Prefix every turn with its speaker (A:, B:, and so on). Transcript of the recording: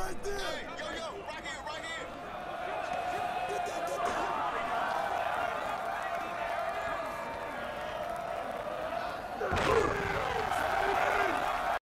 A: right there!
B: Hey, yo, right here, right here!
A: Get that, get that!